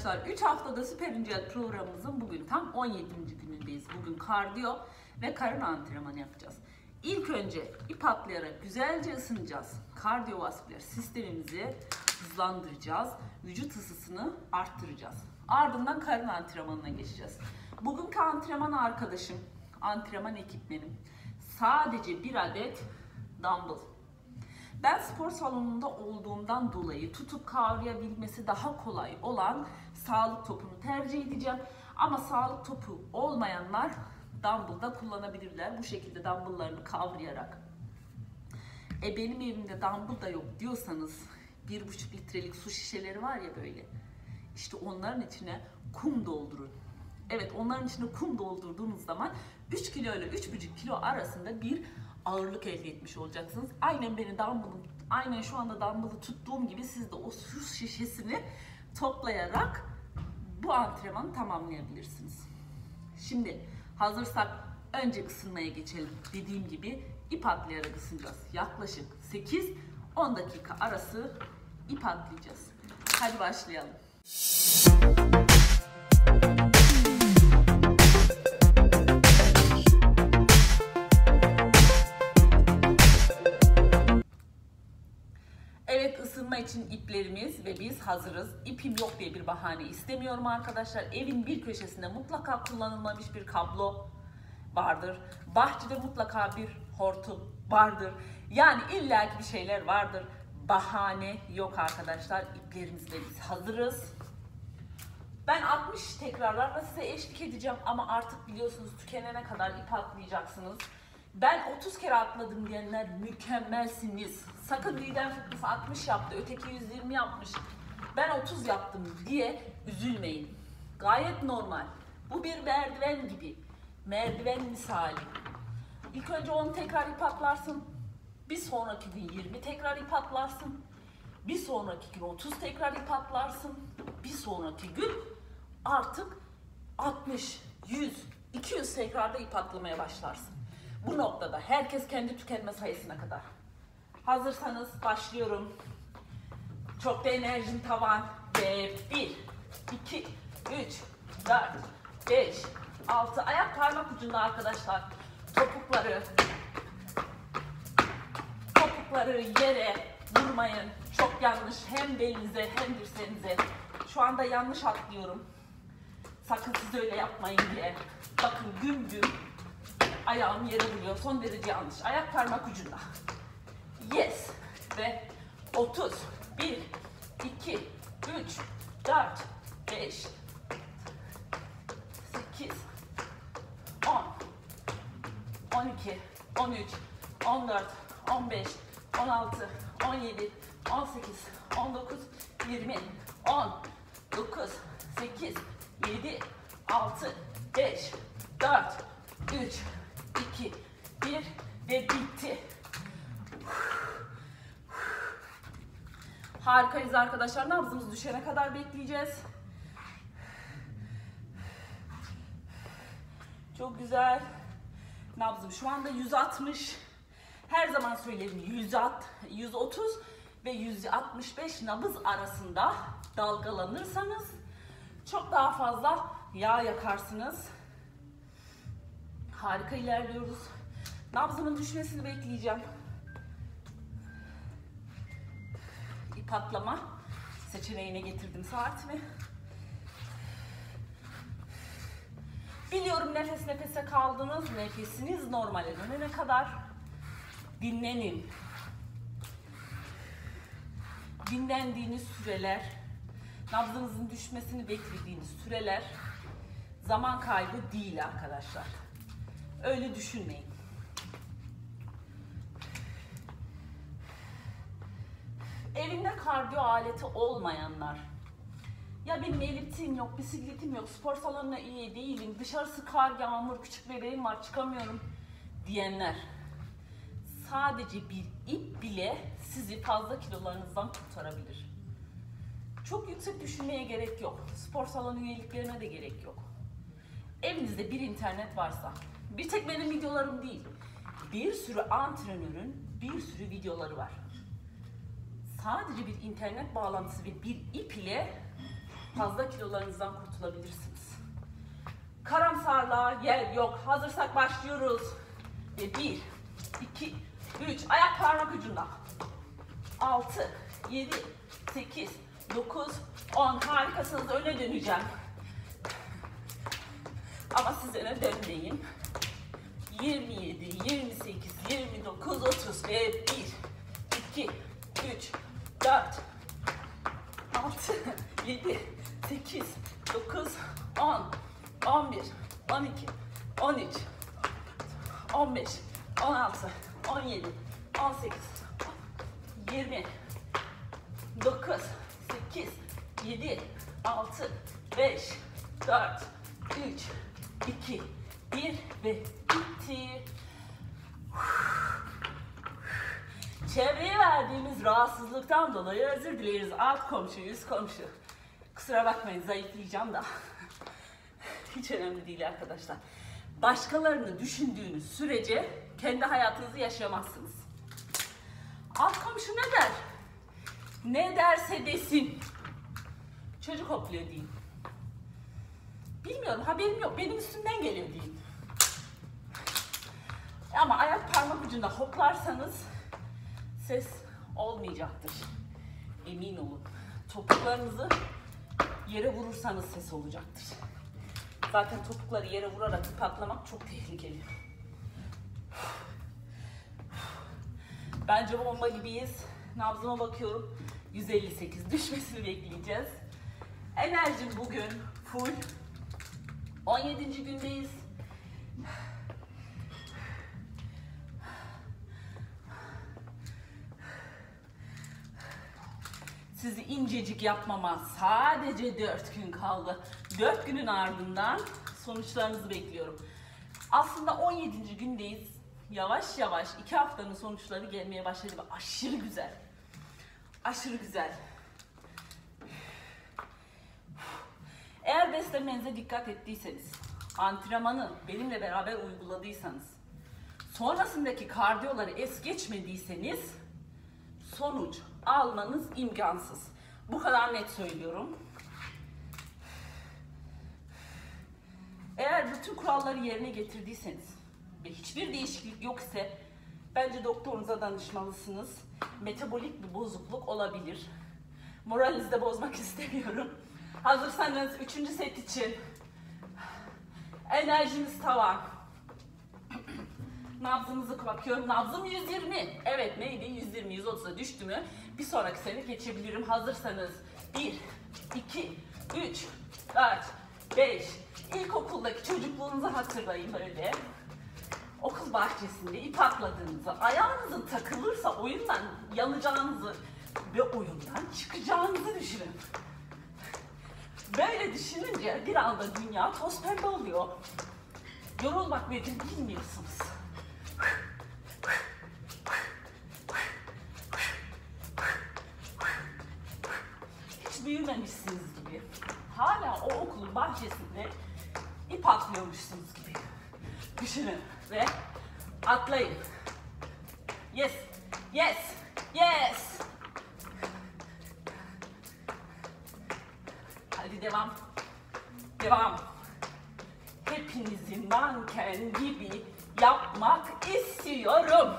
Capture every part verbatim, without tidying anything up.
arkadaşlar, üç haftada Süper İncel programımızın bugün tam on yedinci günündeyiz. Bugün kardiyo ve karın antrenmanı yapacağız. İlk önce ip atlayarak güzelce ısınacağız. Kardiyovasküler sistemimizi hızlandıracağız. Vücut ısısını arttıracağız. Ardından karın antrenmanına geçeceğiz. Bugünkü antrenman arkadaşım, antrenman ekipmenim sadece bir adet dumbbell. Ben spor salonunda olduğumdan dolayı tutup kavrayabilmesi daha kolay olan sağlık topunu tercih edeceğim. Ama sağlık topu olmayanlar dumbbell da kullanabilirler. Bu şekilde dumbbelllarını kavrayarak. E benim evimde dumbbell da yok diyorsanız bir buçuk litrelik su şişeleri var ya böyle. İşte onların içine kum doldurun. Evet, onların içine kum doldurduğunuz zaman üç kilo ile üç buçuk kilo arasında bir ağırlık elde etmiş olacaksınız. Aynen beni dumbbell'ım, aynen şu anda dumbbell'ı tuttuğum gibi siz de o su şişesini toplayarak bu antrenmanı tamamlayabilirsiniz. Şimdi hazırsak önce ısınmaya geçelim. Dediğim gibi ip atlayarak ısınacağız. Yaklaşık sekiz on dakika arası ip atlayacağız. Hadi başlayalım. Evet, ısınma için iplerimiz ve biz hazırız. İpim yok diye bir bahane istemiyorum arkadaşlar. Evin bir köşesinde mutlaka kullanılmamış bir kablo vardır. Bahçede mutlaka bir hortum vardır. Yani illaki bir şeyler vardır. Bahane yok arkadaşlar. İplerimizle biz hazırız. Ben altmış tekrarlarla size eşlik edeceğim ama artık biliyorsunuz tükenene kadar ip atlayacaksınız. Ben otuz kere atladım diyenler mükemmelsiniz. Sakın Lidem Fitness altmış yaptı, öteki yüz yirmi yapmış, ben otuz yaptım diye üzülmeyin. Gayet normal. Bu bir merdiven gibi. Merdiven misali. İlk önce on tekrar ip atlarsın. Bir sonraki gün yirmi tekrar ip atlarsın. Bir sonraki gün otuz tekrar ip atlarsın. Bir sonraki gün artık altmış, yüz, iki yüz tekrarda ip atlamaya başlarsın. Bu noktada herkes kendi tükenme sayısına kadar. Hazırsanız başlıyorum. Çok da enerjim tavan. Ve bir, iki, üç, dört, beş, altı. Ayak parmak ucunda arkadaşlar. Topukları, topukları yere vurmayın. Çok yanlış. Hem belinize hem dirseğinize. Şu anda yanlış atlıyorum. Sakın siz öyle yapmayın diye. Bakın güm güm ayağım yere vuruyor. Son derece yanlış. Ayak parmak ucunda. Yes. Ve otuz. bir, iki, üç, dört, beş, sekiz, on, on iki, on üç, on dört, on beş, on altı, on yedi, on sekiz, on dokuz, yirmi, on, dokuz, sekiz, yedi, altı, beş, dört, üç, iki, bir ve bitti. Harikayız arkadaşlar. Nabzımız düşene kadar bekleyeceğiz. Çok güzel. Nabzım şu anda yüz altmış. Her zaman söylerim yüz otuz ve yüz altmış beş nabız arasında dalgalanırsanız çok daha fazla yağ yakarsınız. Harika ilerliyoruz. Nabzımın düşmesini bekleyeceğim. İp atlama seçeneğine getirdim saatimi. Biliyorum nefes nefese kaldınız. Nefesiniz normale dönene kadar dinlenin. Dinlendiğiniz süreler, nabzınızın düşmesini beklediğiniz süreler zaman kaybı değil arkadaşlar. Öyle düşünmeyin. Evinde kardiyo aleti olmayanlar, ya benim eliptim yok, bisikletim yok, spor salonuna iyi değilim, dışarısı kar, yağmur, küçük bebeğim var, çıkamıyorum diyenler, sadece bir ip bile sizi fazla kilolarınızdan kurtarabilir. Çok yüksek düşünmeye gerek yok. Spor salonu üyeliklerine de gerek yok. Evinizde bir internet varsa, bir tek benim videolarım değil, bir sürü antrenörün bir sürü videoları var. Sadece bir internet bağlantısı ve bir ip ile fazla kilolarınızdan kurtulabilirsiniz. Karamsarlığa yer yok. Hazırsak başlıyoruz. Ve bir, iki, üç. Ayak parmak ucunda. altı, yedi, sekiz, dokuz, on. Harikasınız. Öne döneceğim. Ama siz öne dönmeyin. yirmi yedi, yirmi sekiz, yirmi dokuz, otuz ve bir, iki, üç, dört, altı, yedi, sekiz, dokuz, on, on bir, on iki, on üç, on beş, on altı, on yedi, on sekiz, yirmi, dokuz, sekiz, yedi, altı, beş, dört, üç, iki, bir ve bitti. Çevreye verdiğimiz rahatsızlıktan dolayı özür dileriz. Alt komşu, üst komşu. Kusura bakmayın, zayıflayacağım da. Hiç önemli değil arkadaşlar. Başkalarını düşündüğünüz sürece kendi hayatınızı yaşayamazsınız. Alt komşu ne der? Ne derse desin. Çocuk hopluyor deyin. Bilmiyorum, haberim yok. Benim üstümden geliyor deyin. Ama ayak parmak ucunda hoplarsanız ses olmayacaktır. Emin olun. Topuklarınızı yere vurursanız ses olacaktır. Zaten topukları yere vurarak patlamak çok tehlikeli. Bence bomba gibiyiz. Nabzıma bakıyorum. yüz elli sekiz düşmesini bekleyeceğiz. Enerjim bugün full. on yedinci gündeyiz. Sizi incecik yapmama sadece dört gün kaldı. dört günün ardından sonuçlarınızı bekliyorum. Aslında on yedinci gündeyiz. Yavaş yavaş iki haftanın sonuçları gelmeye başladı ve aşırı güzel. Aşırı güzel. Eğer beslenmenize dikkat ettiyseniz, antrenmanı benimle beraber uyguladıysanız, sonrasındaki kardiyoları es geçmediyseniz sonuç almanız imkansız. Bu kadar net söylüyorum. Eğer bütün kuralları yerine getirdiyseniz ve hiçbir değişiklik yok ise bence doktorunuza danışmalısınız. Metabolik bir bozukluk olabilir. Moralinizi de bozmak istemiyorum. Hazırsanız üçüncü set için enerjimiz tavan. Nabzımızı bakıyorum. Nabzım yüz yirmi. Evet neydi? yüz yirmi yüz otuza düştü mü? Bir sonraki sene geçebilirim. Hazırsanız bir, iki, üç, dört, beş. İlkokuldaki çocukluğunuzu hatırlayın böyle. Okul bahçesinde ip atladığınızı, ayağınızın takılırsa oyundan yanacağınızı ve oyundan çıkacağınızı düşünün. Böyle düşününce bir anda dünya toz pembe oluyor. Yorulmak nedir bilmiyorsunuz. Hiç büyümemişsiniz gibi. Hala o okulun bahçesinde ip atlıyormuşsunuz gibi. Düşünün ve atlayın. Yes, yes, yes. Hadi devam. Devam. Hepinizi manken gibi yapmak istiyorum.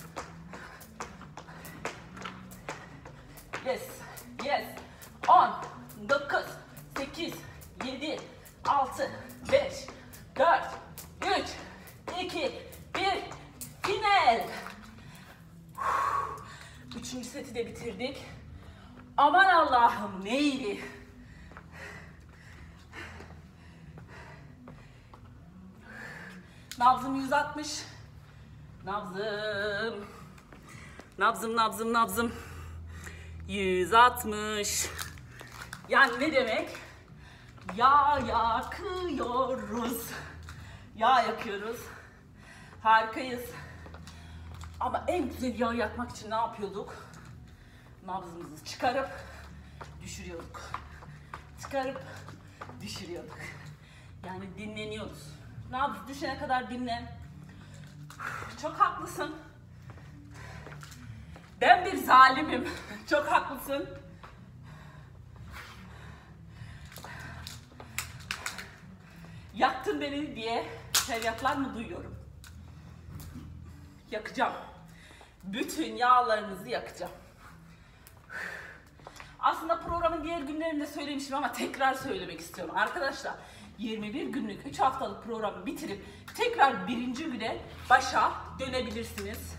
Yes, yes. on, dokuz, sekiz, yedi, altı, beş, dört, üç, iki, bir. Final. Üçüncü seti de bitirdik. Aman Allah'ım neydi? Nabzım yüz altmış. Nabzım. Nabzım, nabzım, nabzım. yüz altmış. Yani ne demek? Yağ yakıyoruz. Yağ yakıyoruz. Harikayız. Ama en güzel yağ yakmak için ne yapıyorduk? Nabzımızı çıkarıp düşürüyorduk. Çıkarıp düşürüyorduk. Yani dinleniyoruz. Nabız düşene kadar dinlen. Çok haklısın. Ben bir zalimim. Çok haklısın. Yaktın beni diye feryatlar mı duyuyorum? Yakacağım. Bütün yağlarınızı yakacağım. Aslında programın diğer günlerinde söylemiştim ama tekrar söylemek istiyorum. Arkadaşlar yirmi bir günlük üç haftalık programı bitirip tekrar birinci güne başa dönebilirsiniz.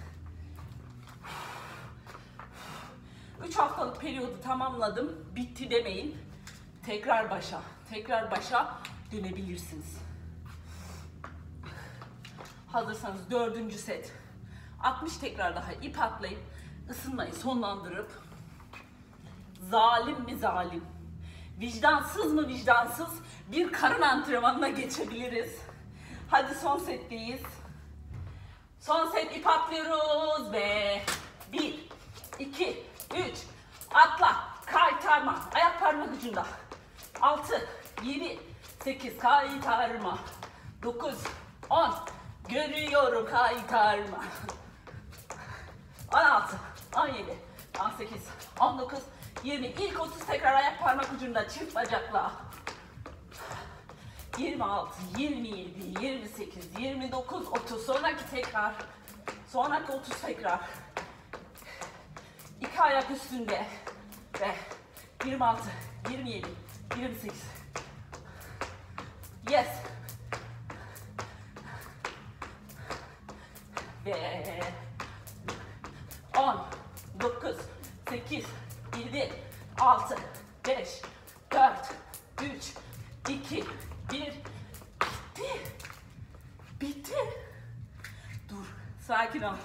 üç haftalık periyodu tamamladım, bitti demeyin. Tekrar başa, tekrar başa dönebilirsiniz. Hazırsanız dördüncü set. altmış tekrar daha ip atlayıp ısınmayı sonlandırıp zalim mi zalim, vicdansız mı vicdansız bir karın antrenmanına geçebiliriz. Hadi son setteyiz. Son set ip atlıyoruz ve bir, iki, üç, atla, kaytarma, ayak parmak ucunda. altı, yedi, sekiz, kaytarma. dokuz, on, görüyorum kaytarma. on altı, on yedi, on sekiz, on dokuz, yirmi. İlk otuz tekrar ayak parmak ucunda çift bacakla. yirmi altı, yirmi yedi, yirmi sekiz, yirmi dokuz, otuz. Sonraki tekrar. Sonraki otuz tekrar. İki ayak üstünde. Ve yirmi altı, yirmi yedi, yirmi sekiz. Yes. Ve on, dokuz, sekiz, yedi, altı, beş, dört, üç, iki, bir. Bitti. Bitti. Dur. Sakin ol.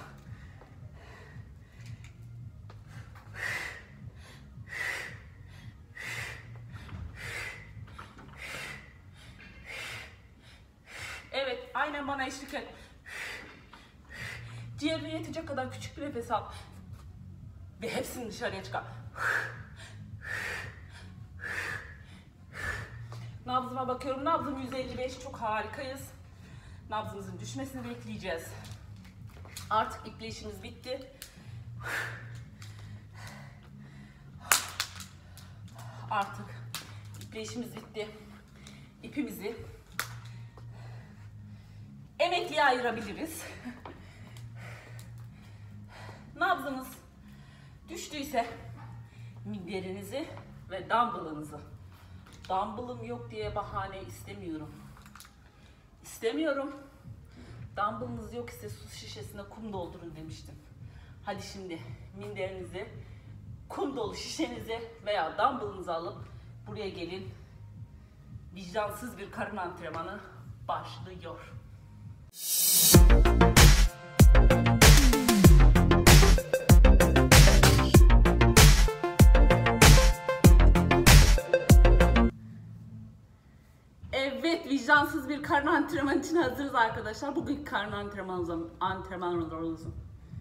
Evet. Aynen bana eşlik et. Ciğerine yetecek kadar küçük bir nefes al. Ve hepsini dışarıya çıkar. Nabzıma bakıyorum. Nabzım yüz elli beş. Çok harikayız. Nabzımızın düşmesini bekleyeceğiz. Artık iple işimiz bitti. Artık iple işimiz bitti. İpimizi emekliye ayırabiliriz. Nabzınız düştüyse minderinizi ve dumbbellınızı. Dumbbellım yok diye bahane istemiyorum. İstemiyorum. Dumbbellınız yok ise su şişesine kum doldurun demiştim. Hadi şimdi minderinizi, kum dolu şişenizi veya dumbbellınızı alıp buraya gelin. Vicdansız bir karın antrenmanı başlıyor. Evet, vicdansız bir karın antrenmanı için hazırız arkadaşlar. Bugünkü karın antrenmanımızın antrenmanımızın.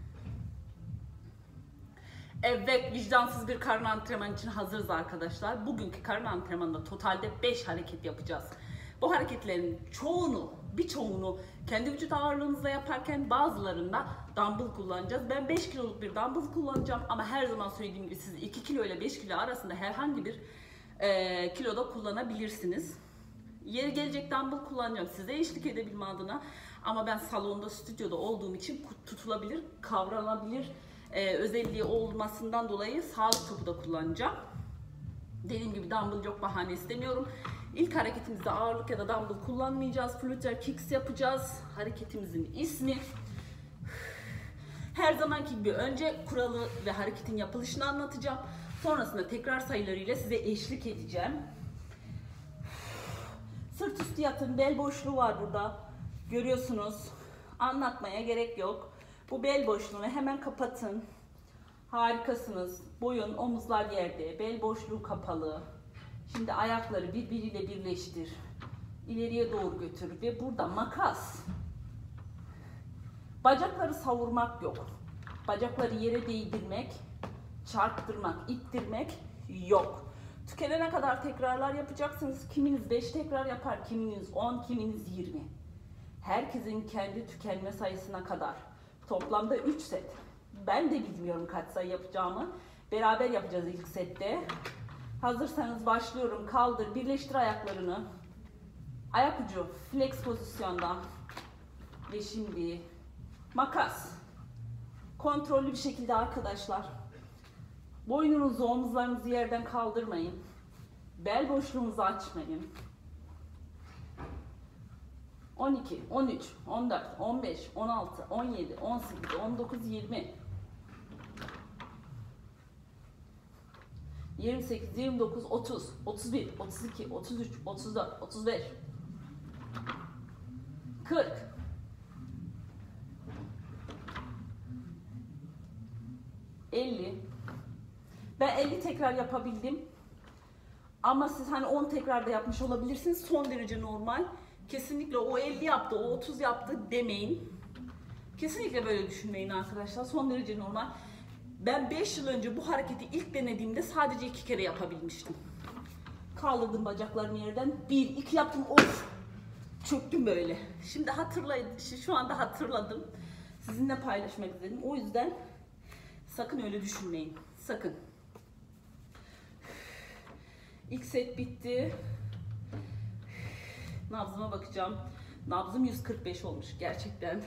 Evet, vicdansız bir karın antrenmanı için hazırız arkadaşlar. Bugünkü karın antrenmanında totalde beş hareket yapacağız. Bu hareketlerin çoğunu, birçoğunu kendi vücut ağırlığınızla yaparken bazılarında dumbbell kullanacağız. Ben beş kiloluk bir dumbbell kullanacağım ama her zaman söylediğim gibi siz iki kilo ile beş kilo arasında herhangi bir e, kiloda kullanabilirsiniz. Yeri gelecek dumbbell kullanacağım size eşlik edebilme adına ama ben salonda, stüdyoda olduğum için tutulabilir, kavranabilir e, özelliği olmasından dolayı sağlık topu da kullanacağım. Dediğim gibi dumbbell yok, bahane istemiyorum. İlk hareketimizde ağırlık ya da dumbbell kullanmayacağız. Flutter kicks yapacağız. Hareketimizin ismi. Her zamanki gibi önce kuralı ve hareketin yapılışını anlatacağım. Sonrasında tekrar sayılarıyla size eşlik edeceğim. Sırt üstü yatın, bel boşluğu var burada. Görüyorsunuz. Anlatmaya gerek yok. Bu bel boşluğunu hemen kapatın. Harikasınız. Boyun, omuzlar yerde, bel boşluğu kapalı. Şimdi ayakları birbiriyle birleştir. İleriye doğru götür ve burada makas. Bacakları savurmak yok. Bacakları yere değdirmek, çarptırmak, ittirmek yok. Tükenene kadar tekrarlar yapacaksınız. Kiminiz beş tekrar yapar, kiminiz on, kiminiz yirmi. Herkesin kendi tükenme sayısına kadar. Toplamda üç set. Ben de bilmiyorum kaç sayı yapacağımı. Beraber yapacağız ilk sette. Hazırsanız başlıyorum. Kaldır, birleştir ayaklarını. Ayak ucu flex pozisyonda. Ve şimdi makas. Kontrollü bir şekilde arkadaşlar. Boynunuzu, omuzlarınızı yerden kaldırmayın. Bel boşluğunuzu açmayın. on iki, on üç, on dört, on beş, on altı, on yedi, on sekiz, on dokuz, yirmi. yirmi sekiz, yirmi dokuz, otuz, otuz bir, otuz iki, otuz üç, otuz dört, otuz beş, kırk, elli. Ben elli tekrar yapabildim. Ama siz hani on tekrarda yapmış olabilirsiniz. Son derece normal. Kesinlikle o elli yaptı, o otuz yaptı demeyin. Kesinlikle böyle düşünmeyin arkadaşlar. Son derece normal. Ben beş yıl önce bu hareketi ilk denediğimde sadece iki kere yapabilmiştim. Kaldırdım bacaklarımı yerden. Bir, iki yaptım. Of! Çöktüm böyle. Şimdi hatırlayın. Şu anda hatırladım. Sizinle paylaşmak istedim. O yüzden sakın öyle düşünmeyin. Sakın. İlk set bitti. Nabzıma bakacağım. Nabzım yüz kırk beş olmuş gerçekten.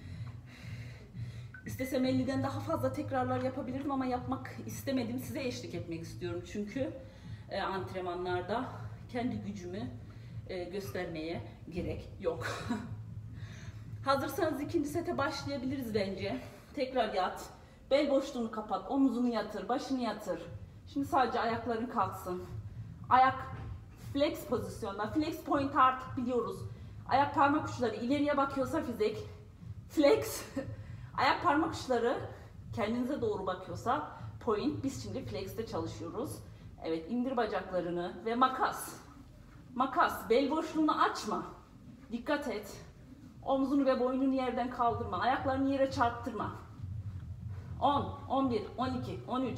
İstesem elliden daha fazla tekrarlar yapabilirdim ama yapmak istemedim. Size eşlik etmek istiyorum çünkü e, antrenmanlarda kendi gücümü e, göstermeye gerek yok. Hazırsanız ikinci sete başlayabiliriz bence. Tekrar yat. Bel boşluğunu kapat. Omuzunu yatır. Başını yatır. Şimdi sadece ayakların kalksın. Ayak flex pozisyonda. Flex point artık biliyoruz. Ayak parmak uçları ileriye bakıyorsa fizik. Flex. Ayak parmak uçları kendinize doğru bakıyorsa point. Biz şimdi flex'te çalışıyoruz. Evet, indir bacaklarını ve makas. Makas. Bel boşluğunu açma. Dikkat et. Omzunu ve boynunu yerden kaldırma. Ayaklarını yere çarptırma. on, on bir, on iki, on üç.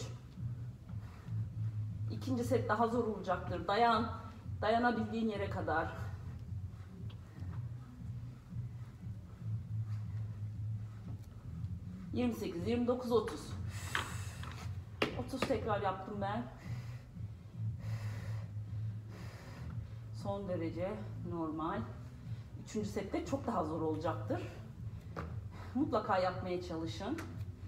İkinci set daha zor olacaktır. Dayan. Dayanabildiğin yere kadar. yirmi sekiz, yirmi dokuz, otuz. otuz tekrar yaptım ben. Son derece normal. Üçüncü sette çok daha zor olacaktır. Mutlaka yapmaya çalışın.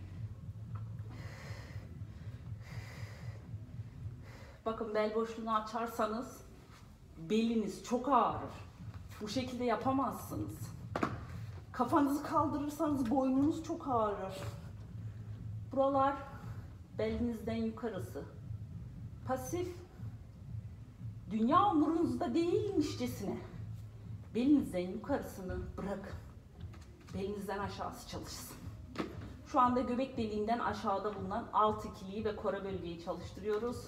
Bakın bel boşluğunu açarsanız beliniz çok ağrır. Bu şekilde yapamazsınız. Kafanızı kaldırırsanız boynunuz çok ağrır. Buralar belinizden yukarısı. Pasif. Dünya umurunuzda değilmişçesine belinizden yukarısını bırakın. Belinizden aşağısı çalışsın. Şu anda göbek deliğinden aşağıda bulunan alt ikiliyi ve kora bölgeyi çalıştırıyoruz.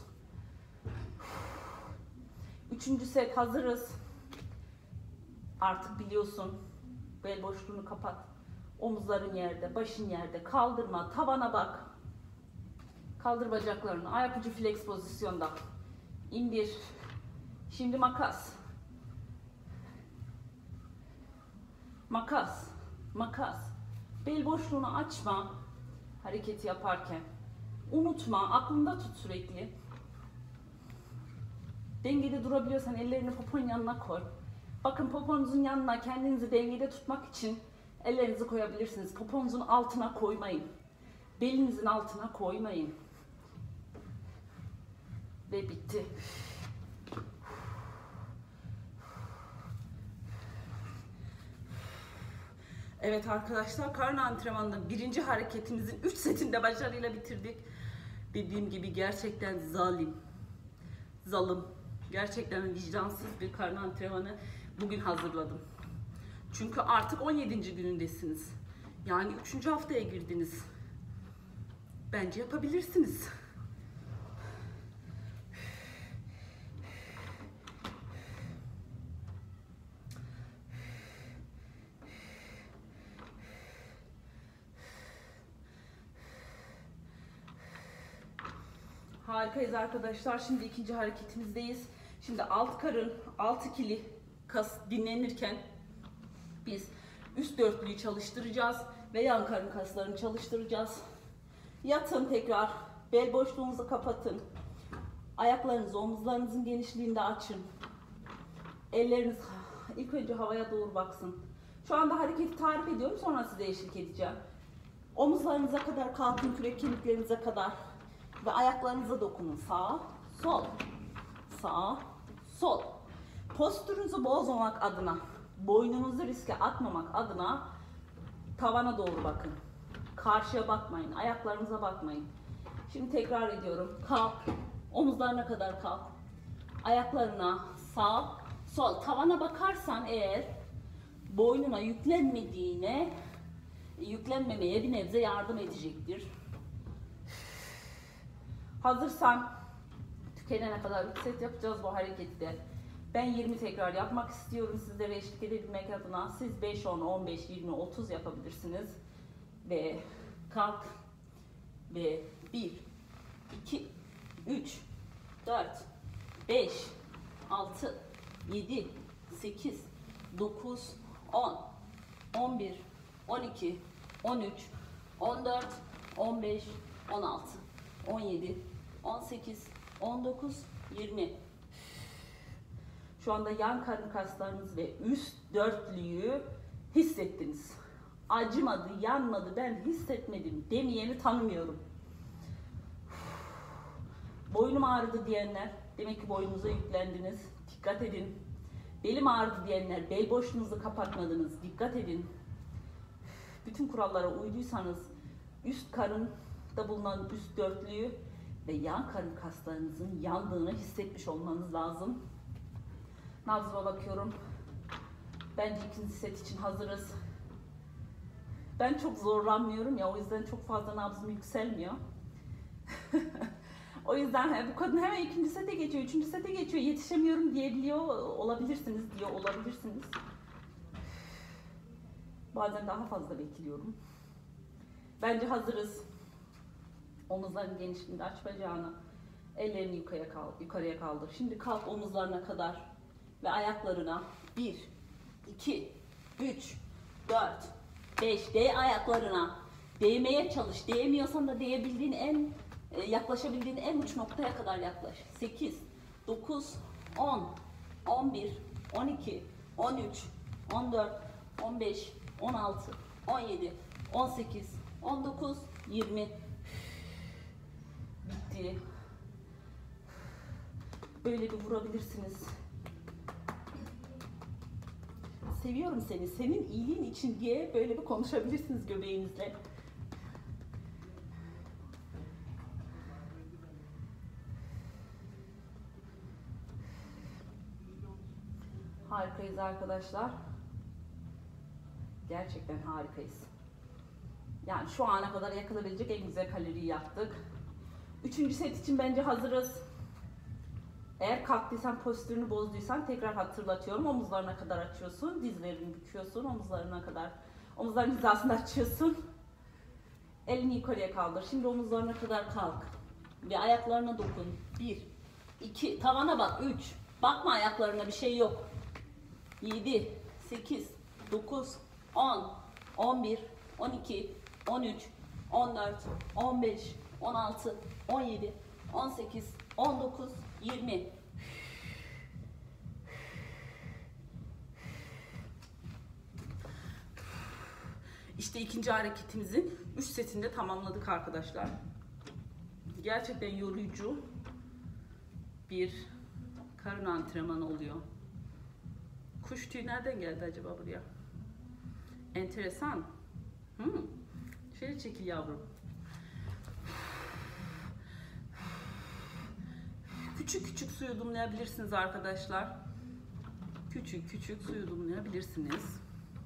Üçüncü set hazırız. Artık biliyorsun. Bel boşluğunu kapat. Omuzların yerde, başın yerde. Kaldırma, tavana bak. Kaldır bacaklarını. Ayak ucu flex pozisyonda. İndir. Şimdi makas. Makas. Makas. Bel boşluğunu açma. Hareketi yaparken. Unutma. Aklında tut sürekli. Dengede durabiliyorsan ellerini poponun yanına koy. Bakın poponuzun yanına kendinizi dengede tutmak için ellerinizi koyabilirsiniz. Poponuzun altına koymayın. Belinizin altına koymayın. Ve bitti. Evet arkadaşlar, karın antrenmanının birinci hareketimizin üç setinde başarıyla bitirdik. Dediğim gibi gerçekten zalim, zalim, gerçekten vicdansız bir karın antrenmanı bugün hazırladım. Çünkü artık on yedinci günündesiniz. Yani üçüncü haftaya girdiniz. Bence yapabilirsiniz. Harikayız arkadaşlar. Şimdi ikinci hareketimizdeyiz. Şimdi alt karın, alt ikili kas dinlenirken biz üst dörtlüyü çalıştıracağız ve yan karın kaslarını çalıştıracağız. Yatın tekrar. Bel boşluğunuzu kapatın. Ayaklarınızı omuzlarınızın genişliğinde açın. Elleriniz İlk önce havaya doğru baksın. Şu anda hareketi tarif ediyorum, sonra size eşlik edeceğim. Omuzlarınıza kadar kalkın, kürek kemiklerinize kadar ve ayaklarınıza dokunun. Sağ, sol, sağ, sol. Postürünüzü bozmamak adına, boynunuzu riske atmamak adına tavana doğru bakın. Karşıya bakmayın, ayaklarınıza bakmayın. Şimdi tekrar ediyorum. Kalk, omuzlarına kadar kalk. Ayaklarına sağ, sol. Tavana bakarsan eğer boynuna yüklenmediğine, yüklenmemeye bir nebze yardım edecektir. Hazırsan tükenene kadar üç set yapacağız bu harekette. Ben yirmi tekrar yapmak istiyorum sizlere eşlik edebilmek adına. Siz beş, on, on beş, yirmi, otuz yapabilirsiniz. Ve kalk. Ve bir, iki, üç, dört, beş, altı, yedi, sekiz, dokuz, on, on bir, on iki, on üç, on dört, on beş, on altı, on yedi, on sekiz, on dokuz, yirmi. Şu anda yan karın kaslarınız ve üst dörtlüyü hissettiniz. Acımadı, yanmadı, ben hissetmedim demeyeni tanımıyorum. Boynum ağrıdı diyenler, demek ki boynunuza yüklendiniz. Dikkat edin. Belim ağrıdı diyenler, bel boşluğunuzu kapatmadınız. Dikkat edin. Bütün kurallara uyduysanız üst karında bulunan üst dörtlüyü ve yan karın kaslarınızın yandığını hissetmiş olmanız lazım. Nabzıma bakıyorum. Bence ikinci set için hazırız. Ben çok zorlanmıyorum ya, o yüzden çok fazla nabzım yükselmiyor. O yüzden bu kadın hemen ikinci sete geçiyor, üçüncü sete geçiyor, yetişemiyorum diyebiliyor olabilirsiniz, diyor olabilirsiniz. Bazen daha fazla bekliyorum. Bence hazırız. Omuzların genişliğinde aç bacağını, ellerini yukarıya kaldır, yukarıya kaldır. Şimdi kalk omuzlarına kadar ve ayaklarına bir, iki, üç, dört, beş. Değ ayaklarına. Değmeye çalış. Değemiyorsan da değebildiğin en yaklaşabildiğin en uç noktaya kadar yaklaş. sekiz, dokuz, on, on bir, on iki, on üç, on dört, on beş, on altı, on yedi, on sekiz, on dokuz, yirmi. Bitti. Böyle bir vurabilirsiniz. Seviyorum seni, senin iyiliğin için diye böyle bir konuşabilirsiniz göbeğinizle. Harikayız arkadaşlar. Gerçekten harikayız. Yani şu ana kadar yakalayabilecek en güzel kaloriyi yaptık. Üçüncü set için bence hazırız. Eğer kalktıysan, postürünü bozduysan tekrar hatırlatıyorum. Omuzlarına kadar açıyorsun, dizlerini büküyorsun, omuzlarına kadar, omuzların hizasını açıyorsun. Elini yukarıya kaldır. Şimdi omuzlarına kadar kalk. Ve ayaklarına dokun. Bir, iki, tavana bak. Üç, bakma ayaklarına, bir şey yok. Yedi, sekiz, dokuz, on, on bir, on iki, on üç, on dört, on beş, on altı, on yedi, on sekiz, on dokuz, yirmi. İşte ikinci hareketimizin üç setinde tamamladık arkadaşlar. Gerçekten yorucu bir karın antrenmanı oluyor. Kuş tüyü nereden geldi acaba buraya? Enteresan. Hmm. Şöyle çekil yavrum. Küçük küçük su yudumlayabilirsiniz arkadaşlar. Küçük küçük su yudumlayabilirsiniz.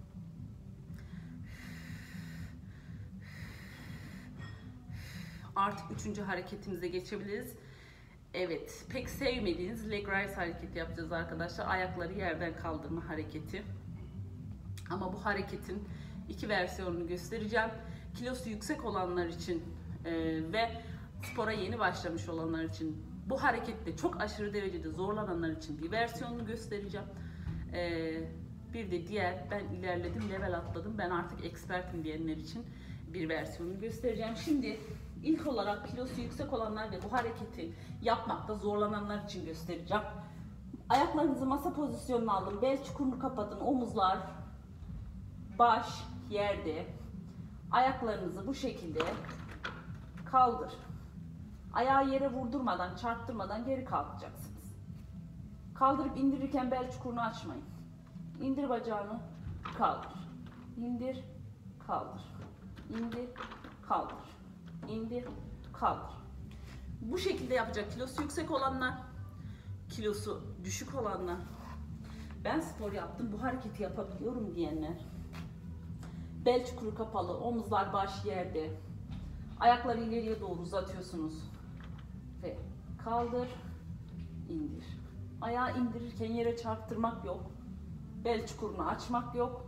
Artık üçüncü hareketimize geçebiliriz. Evet, pek sevmediğiniz leg raise hareketi yapacağız arkadaşlar. Ayakları yerden kaldırma hareketi. Ama bu hareketin iki versiyonunu göstereceğim. Kilosu yüksek olanlar için e, ve spora yeni başlamış olanlar için, bu harekette çok aşırı derecede zorlananlar için bir versiyonunu göstereceğim. E, bir de diğer, ben ilerledim, level atladım, ben artık expertim diyenler için bir versiyonunu göstereceğim. Şimdi ilk olarak kilosu yüksek olanlar ve bu hareketi yapmakta zorlananlar için göstereceğim. Ayaklarınızı masa pozisyonuna alın. Bel çukurunu kapatın. Omuzlar, baş yerde. Ayaklarınızı bu şekilde kaldır. Ayağı yere vurdurmadan, çarptırmadan geri kalkacaksınız. Kaldırıp indirirken bel çukurunu açmayın. İndir bacağını, kaldır. İndir, kaldır. İndir, kaldır. İndir, kaldır. Bu şekilde yapacak kilosu yüksek olanlar, kilosu düşük olanlar, ben spor yaptım, bu hareketi yapabiliyorum diyenler, bel çukuru kapalı, omuzlar baş yerde, ayakları ileriye doğru uzatıyorsunuz ve kaldır, indir. Ayağı indirirken yere çarptırmak yok, bel çukurunu açmak yok.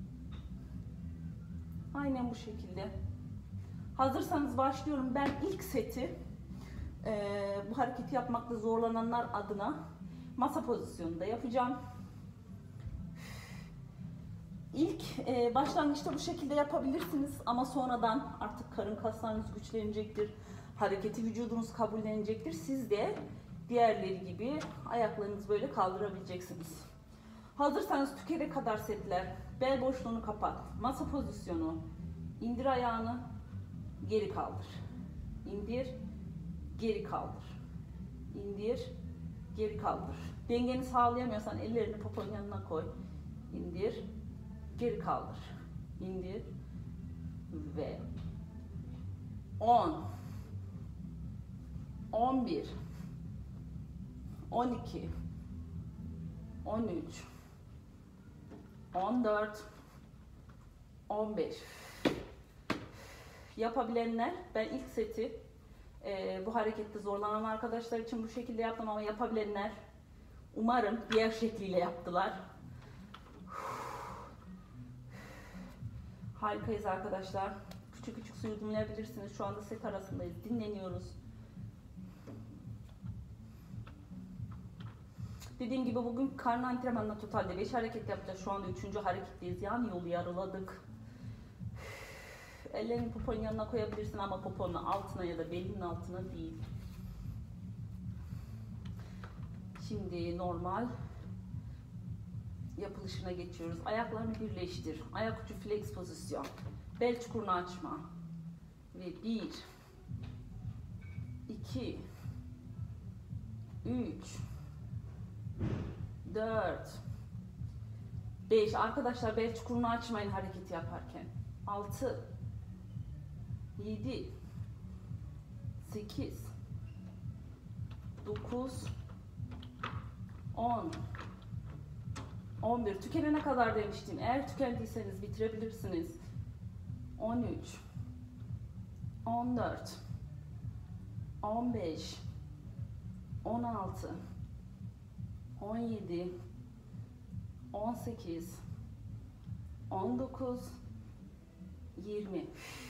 Aynen bu şekilde. Hazırsanız başlıyorum. Ben ilk seti e, bu hareketi yapmakta zorlananlar adına masa pozisyonunda yapacağım. İlk e, başlangıçta bu şekilde yapabilirsiniz ama sonradan artık karın kaslarınız güçlenecektir. Hareketi vücudunuz kabullenecektir. Siz de diğerleri gibi ayaklarınızı böyle kaldırabileceksiniz. Hazırsanız tükere kadar setler. Bel boşluğunu kapat. Masa pozisyonu. İndir ayağını. Geri kaldır. İndir. Geri kaldır. İndir. Geri kaldır. Dengeni sağlayamıyorsan ellerini poponun yanına koy. İndir. Geri kaldır. İndir. Ve on, on bir, on iki, on üç, on dört, on beş. Yapabilenler, ben ilk seti e, bu harekette zorlanan arkadaşlar için bu şekilde yaptım ama yapabilenler umarım diğer şekliyle yaptılar. Harikayız arkadaşlar. Küçük küçük su yudumlayabilirsiniz. Şu anda set arasındayız. Dinleniyoruz. Dediğim gibi bugün karın antrenmanına totalde beş hareket yapacağız. Şu anda üçüncü hareketteyiz. Yani yolu yarıladık. Ellerini poponun yanına koyabilirsin ama poponun altına ya da belinin altına değil. Şimdi normal yapılışına geçiyoruz. Ayaklarını birleştir. Ayak ucu flex pozisyon. Bel çukurunu açma. Ve bir, iki, üç, dört, beş. Arkadaşlar bel çukurunu açmayın hareketi yaparken. altı, yedi, sekiz, dokuz, on, on bir. Tükenene kadar demiştim. Eğer tükendiyseniz bitirebilirsiniz. on üç, on dört, on beş, on altı, on yedi, on sekiz, on dokuz, yirmi.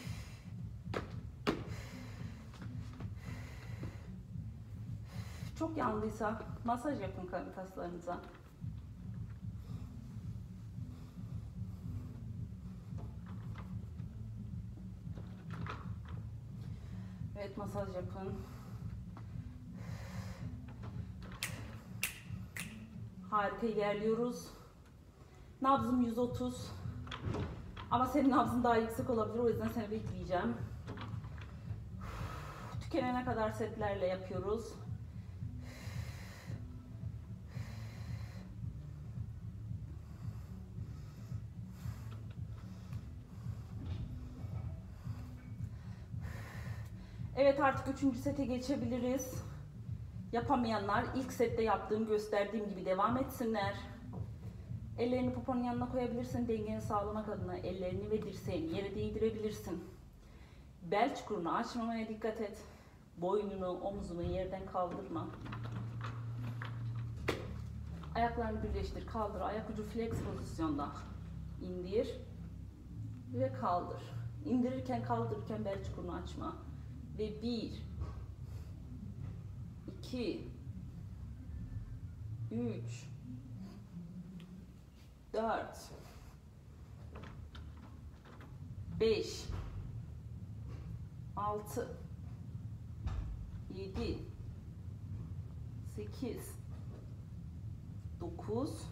Çok yandıysa masaj yapın karın kaslarınıza. Evet, masaj yapın. Harika ilerliyoruz. Nabzım yüz otuz. Ama senin nabzın daha yüksek olabilir. O yüzden seni bekleyeceğim. Tükenene kadar setlerle yapıyoruz. Evet, artık üçüncü sete geçebiliriz. Yapamayanlar ilk sette yaptığım, gösterdiğim gibi devam etsinler. Ellerini poponun yanına koyabilirsin. Dengeni sağlamak adına ellerini ve dirseğini yere değdirebilirsin. Bel çukurunu açmamaya dikkat et. Boynunu, omuzunu yerden kaldırma. Ayaklarını birleştir, kaldır. Ayak ucu flex pozisyonda. İndir ve kaldır. İndirirken, kaldırırken bel çukurunu açma. Ve bir, iki, üç, dört, beş, altı, yedi, sekiz, dokuz,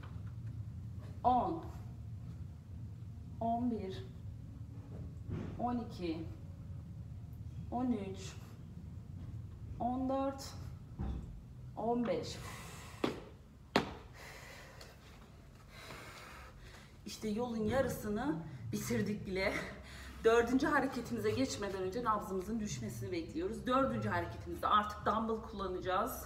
on, on bir, on iki, on üç, on dört, on beş. İşte yolun yarısını bitirdik bile. Dördüncü hareketimize geçmeden önce nabzımızın düşmesini bekliyoruz. Dördüncü hareketimizde artık dumbbell kullanacağız.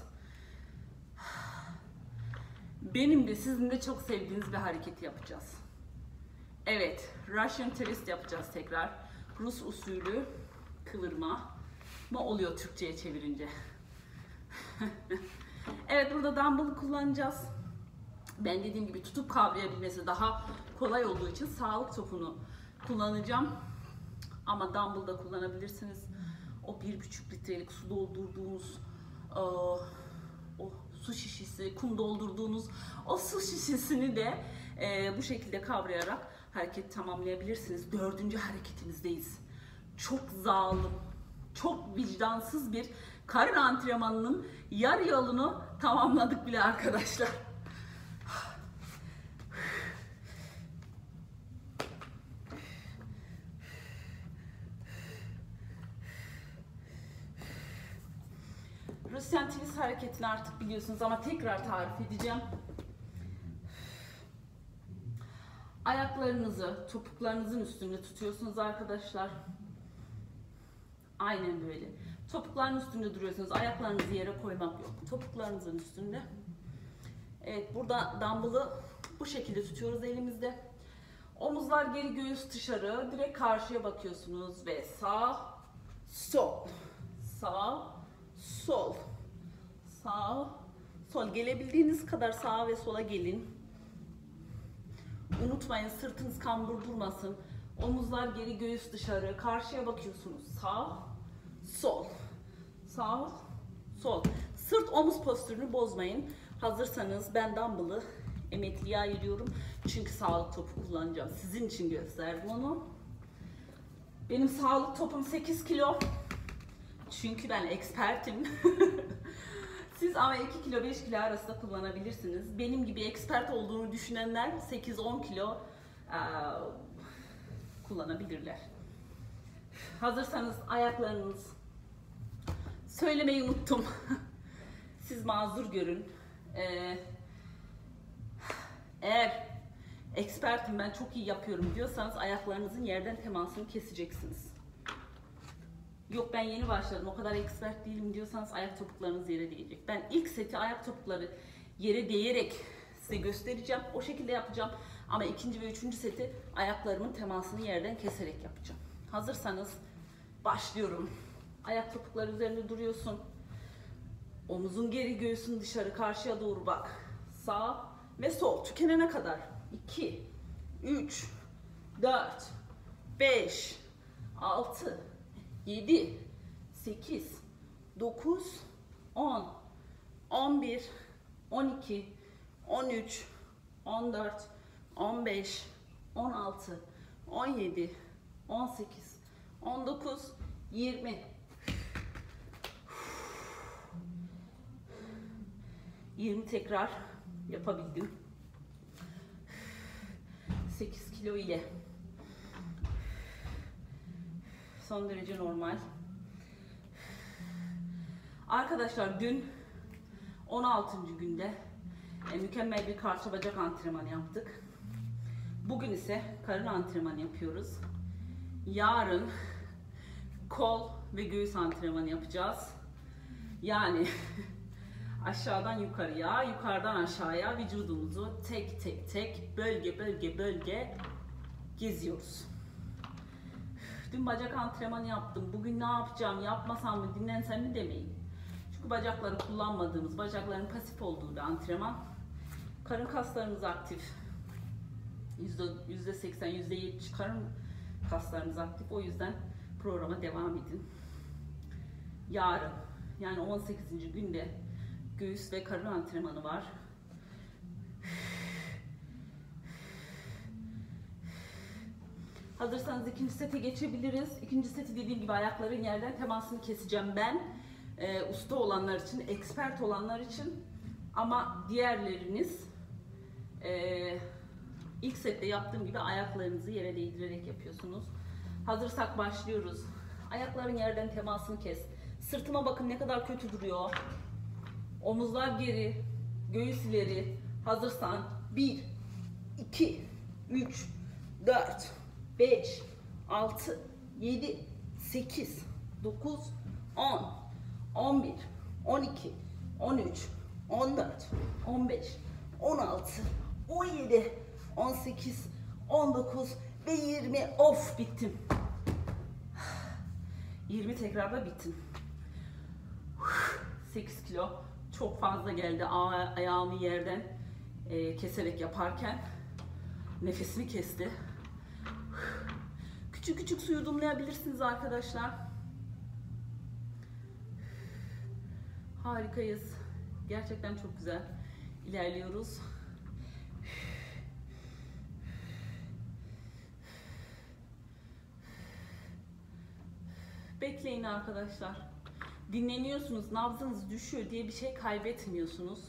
Benim de sizin de çok sevdiğiniz bir hareket yapacağız. Evet, Russian twist yapacağız tekrar. Rus usulü kıvırma mı oluyor Türkçe'ye çevirince? Evet, burada dumbbell kullanacağız. Ben dediğim gibi tutup kavrayabilmesi daha kolay olduğu için sağlık topunu kullanacağım. Ama dumbbell da kullanabilirsiniz. O bir buçuk litrelik su doldurduğunuz o, o su şişesi, kum doldurduğunuz o su şişesini de e, bu şekilde kavrayarak hareket tamamlayabilirsiniz. Dördüncü hareketimizdeyiz. Çok zalim, çok vicdansız bir karın antrenmanının yarı yolunu tamamladık bile arkadaşlar. Russian twist hareketini artık biliyorsunuz ama tekrar tarif edeceğim. Ayaklarınızı topuklarınızın üstünde tutuyorsunuz arkadaşlar. Aynen böyle. Topukların üstünde duruyorsunuz. Ayaklarınızı yere koymak yok. Topuklarınızın üstünde. Evet, burada dumbbell'ı bu şekilde tutuyoruz elimizde. Omuzlar geri, göğüs dışarı. Direkt karşıya bakıyorsunuz ve sağ, sol. Sağ, sol. Sağ, sol. Gelebildiğiniz kadar sağa ve sola gelin. Unutmayın, sırtınız kambur durmasın. Omuzlar geri, göğüs dışarı. Karşıya bakıyorsunuz. Sağ, sol. Sağ, sol. Sırt omuz postürünü bozmayın. Hazırsanız ben dumbbell'ı emekliye ayırıyorum. Çünkü sağlık topu kullanacağım. Sizin için gösterdim onu. Benim sağlık topum sekiz kilo. Çünkü ben ekspertim. Siz ama iki kilo beş kilo arasında kullanabilirsiniz. Benim gibi expert olduğunu düşünenler sekiz on kilo e, kullanabilirler. Hazırsanız ayaklarınız, söylemeyi unuttum. Siz mazur görün. Ee, eğer expertim, ben çok iyi yapıyorum diyorsanız ayaklarınızın yerden temasını keseceksiniz. Yok ben yeni başladım, o kadar expert değilim diyorsanız ayak topuklarınız yere değecek. Ben ilk seti ayak topukları yere değerek size göstereceğim. O şekilde yapacağım. Ama ikinci ve üçüncü seti ayaklarımın temasını yerden keserek yapacağım. Hazırsanız başlıyorum. Ayak topukları üzerinde duruyorsun. Omuzun geri, göğsün dışarı, karşıya doğru bak. Sağ ve sol tükenene kadar. iki, üç, dört, beş, altı, yedi, sekiz, dokuz, on, on bir, on iki, on üç, on dört, on beş, on altı, on yedi, on sekiz, on dokuz, yirmi. yirmi tekrar yapabildim. sekiz kilo ile. Son derece normal. Arkadaşlar dün on altıncı günde e, mükemmel bir karşı bacak antrenmanı yaptık. Bugün ise karın antrenmanı yapıyoruz. Yarın kol ve göğüs antrenmanı yapacağız. Yani aşağıdan yukarıya, yukarıdan aşağıya vücudumuzu tek tek tek bölge bölge bölge geziyoruz. Dün bacak antrenmanı yaptım. Bugün ne yapacağım? Yapmasam mı, dinlensem mi demeyin. Çünkü bacakları kullanmadığımız, bacakların pasif olduğu bir antrenman. Karın kaslarımız aktif. yüzde seksen, yüzde yetmiş karın kaslarımız aktif. O yüzden programa devam edin. Yarın, yani on sekizinci günde göğüs ve karın antrenmanı var. Hazırsanız ikinci sete geçebiliriz. İkinci seti dediğim gibi ayakların yerden temasını keseceğim ben. Ee, usta olanlar için, expert olanlar için Ama diğerleriniz e, ilk sette yaptığım gibi ayaklarınızı yere değdirerek yapıyorsunuz. Hazırsak başlıyoruz. Ayakların yerden temasını kes. Sırtıma bakın ne kadar kötü duruyor. Omuzlar geri, göğüs ileri. Hazırsan bir, iki, üç, dört, beş, altı, yedi, sekiz, dokuz, on, on bir, on iki, on üç, on dört, on beş, on altı, on yedi, on sekiz, on dokuz ve yirmi. Of, bittim. yirmi tekrarda bittim. sekiz kilo çok fazla geldi ayağımı yerden e, keserek yaparken. Nefesimi kesti. Küçük küçük su yudumlayabilirsiniz arkadaşlar. Harikayız. Gerçekten çok güzel ilerliyoruz. Bekleyin arkadaşlar. Dinleniyorsunuz, nabzınız düşüyor diye bir şey kaybetmiyorsunuz.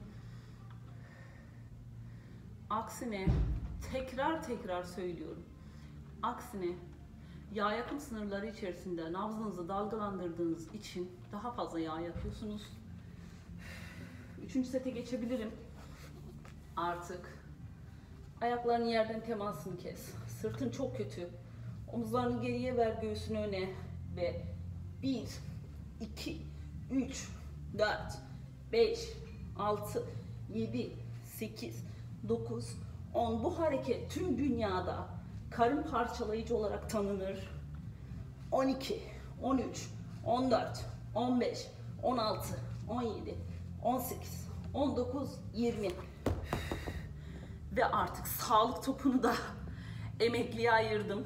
Aksine tekrar tekrar söylüyorum. Aksine yağ yakım sınırları içerisinde nabzınızı dalgalandırdığınız için daha fazla yağ yakıyorsunuz. Üçüncü sete geçebilirim. Artık ayakların yerden temasını kes. Sırtın çok kötü. Omuzlarını geriye ver, göğsünü öne ve bir, iki, üç, dört, beş, altı, yedi, sekiz, dokuz, on. Bu hareket tüm dünyada karın parçalayıcı olarak tanınır. on iki, on üç, on dört, on beş, on altı, on yedi, on sekiz, on dokuz, yirmi. Ve artık sağlık topunu da emekliye ayırdım.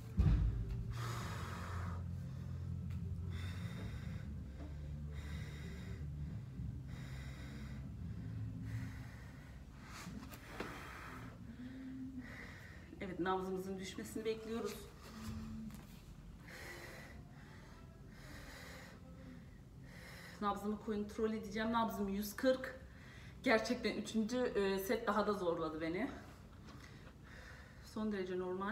Evet, nabzımızın düşmesini bekliyoruz. Nabzımı kontrol edeceğim. Nabzım yüz kırk. Gerçekten üçüncü set daha da zorladı beni. Son derece normal.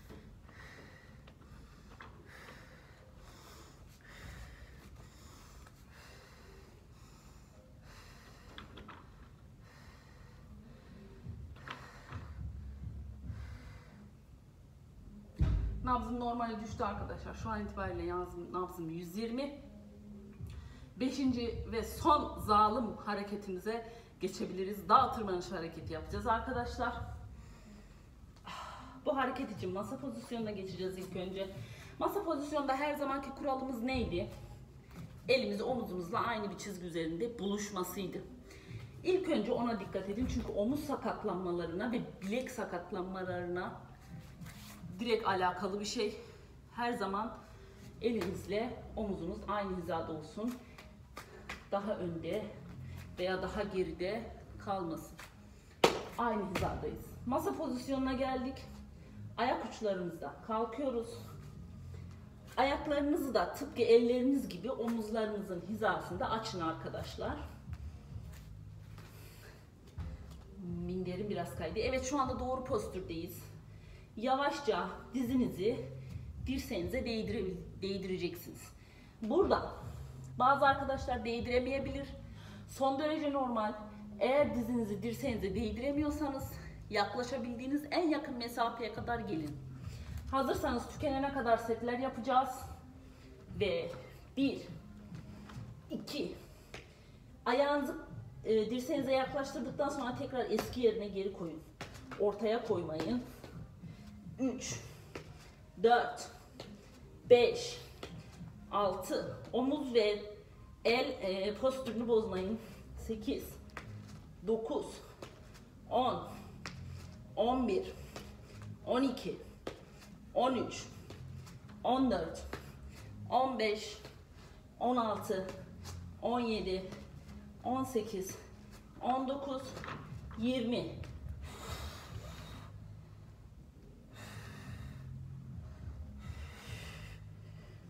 Nabzım normale düştü arkadaşlar. Şu an itibariyle yazım, nabzım yüz yirmi. Beşinci ve son zalim hareketimize geçebiliriz. Dağ tırmanış hareketi yapacağız arkadaşlar. Bu hareket için masa pozisyonuna geçeceğiz ilk önce. Masa pozisyonda her zamanki kuralımız neydi? Elimiz omuzumuzla aynı bir çizgi üzerinde buluşmasıydı. İlk önce ona dikkat edin çünkü omuz sakatlanmalarına ve bilek sakatlanmalarına direkt alakalı bir şey. Her zaman elinizle omuzunuz aynı hizada olsun. Daha önde veya daha geride kalmasın. Aynı hizadayız. Masa pozisyonuna geldik. Ayak uçlarımızda kalkıyoruz. Ayaklarınızı da tıpkı elleriniz gibi omuzlarınızın hizasında açın arkadaşlar. Minderim biraz kaydı. Evet, şu anda doğru postürdeyiz. Yavaşça dizinizi dirseğinize değdire, değdireceksiniz. Burada bazı arkadaşlar değdiremeyebilir. Son derece normal. Eğer dizinizi dirseğinize değdiremiyorsanız yaklaşabildiğiniz en yakın mesafeye kadar gelin. Hazırsanız tükenene kadar setler yapacağız. Ve bir, iki, ayağınızı e, dirseğinize yaklaştırdıktan sonra tekrar eski yerine geri koyun. Ortaya koymayın. üç, dört, beş, altı, omuz ve el e, postürünü bozmayın. sekiz, dokuz, on, on bir, on iki, on üç, on dört, on beş, on altı, on yedi, on sekiz, on dokuz, yirmi.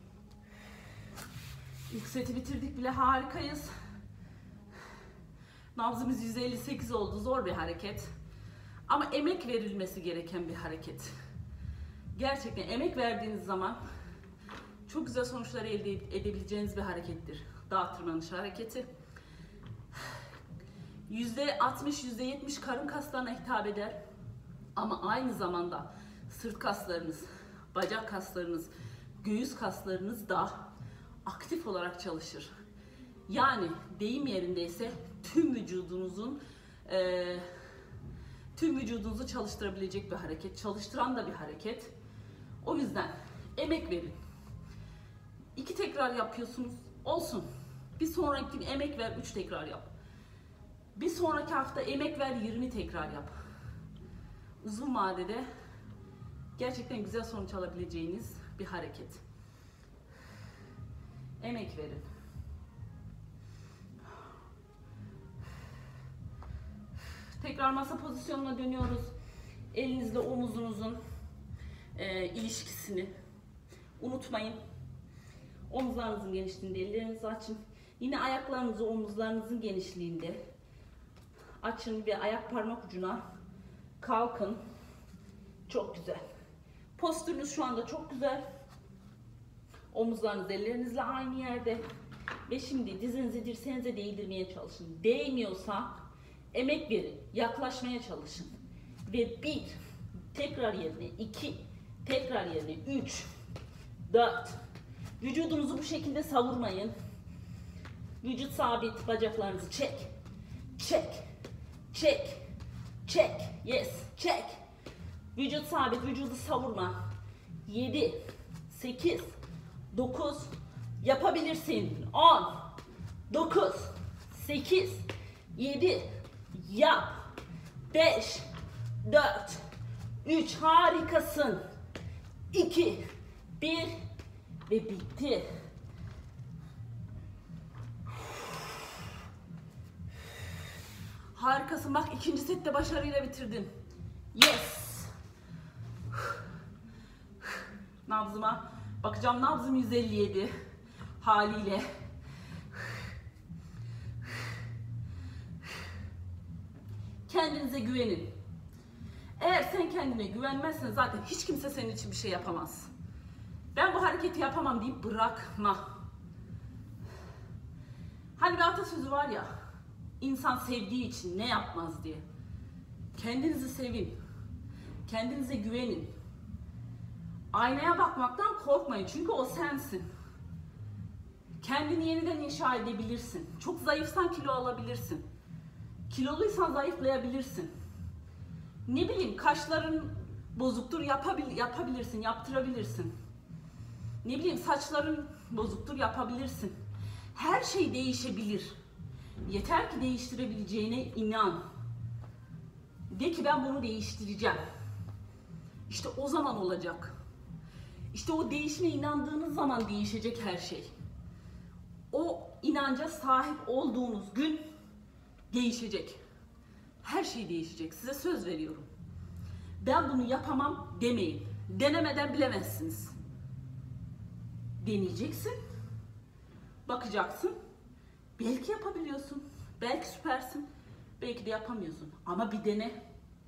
İlk seti bitirdik bile, harikayız. Nabzımız yüz elli sekiz oldu. Zor bir hareket. Ama emek verilmesi gereken bir hareket. Gerçekten emek verdiğiniz zaman çok güzel sonuçlar elde edebileceğiniz bir harekettir. Dağ tırmanışı hareketi. yüzde altmış yüzde yetmiş karın kaslarına hitap eder. Ama aynı zamanda sırt kaslarınız, bacak kaslarınız, göğüs kaslarınız da aktif olarak çalışır. Yani deyim yerindeyse tüm vücudunuzun e, tüm vücudunuzu çalıştırabilecek bir hareket, çalıştıran da bir hareket. O yüzden emek verin. İki tekrar yapıyorsunuz, olsun. Bir sonraki gün emek ver, üç tekrar yap. Bir sonraki hafta emek ver, yirmi tekrar yap. Uzun vadede gerçekten güzel sonuç alabileceğiniz bir hareket. Emek verin. Tekrar masa pozisyonuna dönüyoruz. Elinizle omuzunuzun e, ilişkisini unutmayın. Omuzlarınızın genişliğinde ellerinizi açın. Yine ayaklarınızı omuzlarınızın genişliğinde açın ve ayak parmak ucuna kalkın. Çok güzel. Postürünüz şu anda çok güzel. Omuzlarınız ellerinizle aynı yerde. Ve şimdi dizinizi dirseğinize değdirmeye çalışın. Değmiyorsa emek verin. Yaklaşmaya çalışın. Ve bir, tekrar yerine iki, tekrar yerine üç, dört. Vücudunuzu bu şekilde savurmayın. Vücut sabit, bacaklarınızı çek. Çek. Çek. Çek. Yes. Çek. Vücut sabit, vücudu savurma. yedi, sekiz, dokuz. Yapabilirsin. on, dokuz, sekiz, yedi. Yap. beş, dört, üç. Harikasın. iki, bir ve bitti. Harikasın. Bak ikinci sette başarıyla bitirdin. Yes. Nabzıma bakacağım. Nabzım yüz elli yedi haliyle. Kendinize güvenin. Eğer sen kendine güvenmezsen zaten hiç kimse senin için bir şey yapamaz. Ben bu hareketi yapamam deyip bırakma. Hani bir atasözü var ya, insan sevdiği için ne yapmaz diye. Kendinizi sevin. Kendinize güvenin. Aynaya bakmaktan korkmayın çünkü o sensin. Kendini yeniden inşa edebilirsin. Çok zayıfsan kilo alabilirsin. Kiloluysan zayıflayabilirsin. Ne bileyim kaşların bozuktur yapabil yapabilirsin, yaptırabilirsin. Ne bileyim saçların bozuktur yapabilirsin. Her şey değişebilir. Yeter ki değiştirebileceğine inan. De ki ben bunu değiştireceğim. İşte o zaman olacak. İşte o değişime inandığınız zaman değişecek her şey. O inanca sahip olduğunuz gün değişecek. Her şey değişecek. Size söz veriyorum. Ben bunu yapamam demeyin. Denemeden bilemezsiniz. Deneyeceksin. Bakacaksın. Belki yapabiliyorsun. Belki süpersin. Belki de yapamıyorsun. Ama bir dene.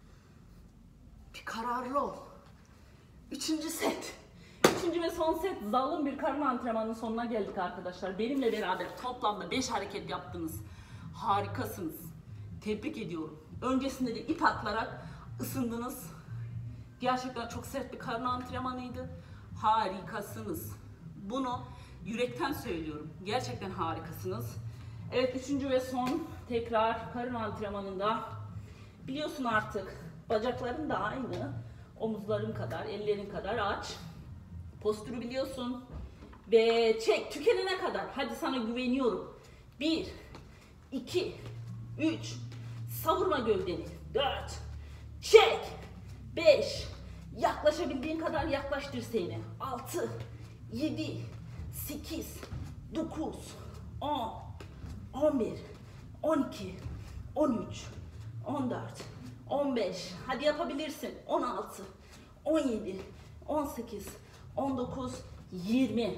Bir kararlı ol. Üçüncü set. Üçüncü ve son set zalim bir karın antrenmanının sonuna geldik arkadaşlar. Benimle beraber toplamda beş hareket yaptınız. Harikasınız. Tebrik ediyorum. Öncesinde de ip atlarak ısındınız. Gerçekten çok sert bir karın antrenmanıydı. Harikasınız. Bunu yürekten söylüyorum. Gerçekten harikasınız. Evet, üçüncü ve son tekrar karın antrenmanında biliyorsun artık bacakların da aynı. Omuzların kadar, ellerin kadar aç. Postürü biliyorsun. Ve çek tükenene kadar. Hadi sana güveniyorum. Bir, iki, üç. Savurma gövdeni. Dört. Çek. Beş. Yaklaşabildiğin kadar yaklaş dirseğine. Altı. Yedi. Sekiz. Dokuz. On. On bir. On iki. On üç. On dört. On beş. Hadi yapabilirsin. On altı. On yedi. On sekiz. On dokuz. Yirmi.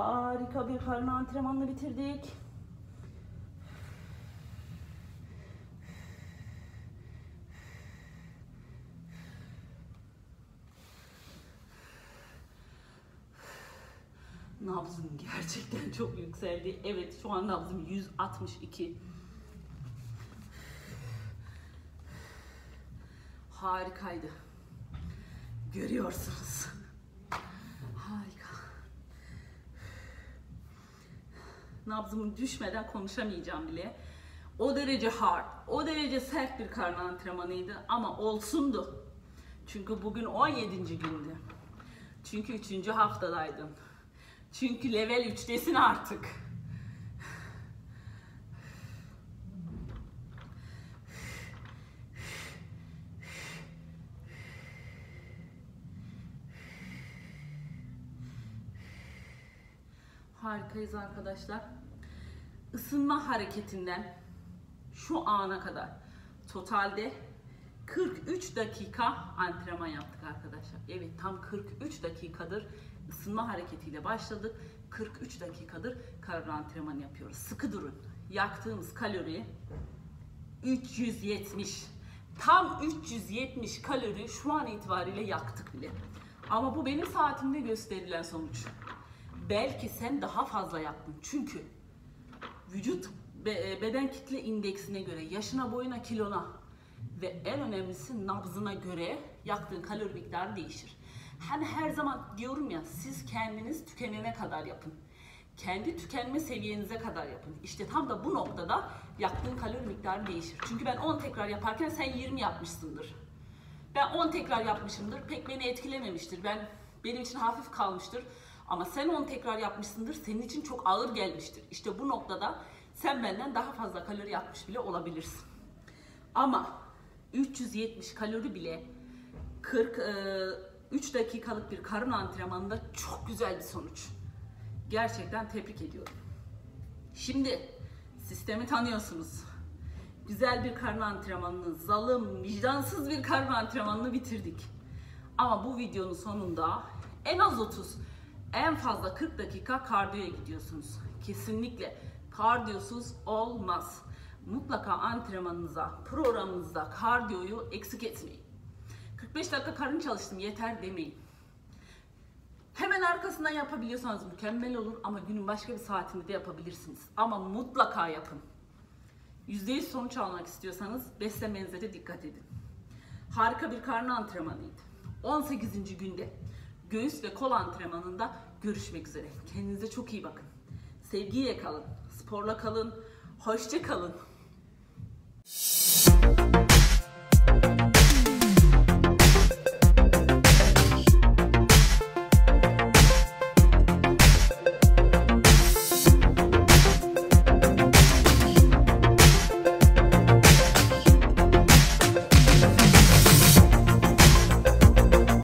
Harika bir karın antrenmanını bitirdik. Nabzım gerçekten çok yükseldi. Evet, şu an nabzım yüz altmış iki. Harikaydı. Görüyorsunuz. Harika. Nabzımın düşmeden konuşamayacağım bile. O derece hard, o derece sert bir karın antrenmanıydı ama olsundu. Çünkü bugün on yedinci gündü. Çünkü üçüncü haftadaydın. Çünkü level üçtesin artık. Harikayız arkadaşlar. Isınma hareketinden şu ana kadar totalde kırk üç dakika antrenman yaptık arkadaşlar. Evet, tam kırk üç dakikadır ısınma hareketiyle başladık. kırk üç dakikadır karın antrenmanı yapıyoruz. Sıkı durun. Yaktığımız kalori üç yüz yetmiş. Tam üç yüz yetmiş kalori şu an itibariyle yaktık bile. Ama bu benim saatimde gösterilen sonuç. Belki sen daha fazla yaptın. Çünkü vücut beden kitle indeksine göre, yaşına, boyuna, kilona ve en önemlisi nabzına göre yaktığın kalori miktarı değişir. Hani her zaman diyorum ya, siz kendiniz tükenene kadar yapın. Kendi tükenme seviyenize kadar yapın. İşte tam da bu noktada yaktığın kalori miktarı değişir. Çünkü ben on tekrar yaparken sen yirmi yapmışsındır. Ben on tekrar yapmışımdır. Pek beni etkilememiştir. Ben benim için hafif kalmıştır. Ama sen on tekrar yapmışsındır. Senin için çok ağır gelmiştir. İşte bu noktada sen benden daha fazla kalori yapmış bile olabilirsin. Ama üç yüz yetmiş kalori bile kırk üç dakikalık bir karın antrenmanında çok güzel bir sonuç. Gerçekten tebrik ediyorum. Şimdi sistemi tanıyorsunuz. Güzel bir karın antrenmanını, zalim, vicdansız bir karın antrenmanını bitirdik. Ama bu videonun sonunda en az otuz, en fazla kırk dakika kardiyoya gidiyorsunuz. Kesinlikle kardiyosuz olmaz. Mutlaka antrenmanınıza, programınızda kardiyoyu eksik etmeyin. kırk beş dakika karın çalıştım yeter demeyin. Hemen arkasından yapabiliyorsanız mükemmel olur ama günün başka bir saatinde de yapabilirsiniz. Ama mutlaka yapın. yüzde yüz sonuç almak istiyorsanız beslenmenize de dikkat edin. Harika bir karın antrenmanıydı. on sekizinci günde göğüs ve kol antrenmanında görüşmek üzere. Kendinize çok iyi bakın. Sevgiyle kalın, sporla kalın, hoşça kalın.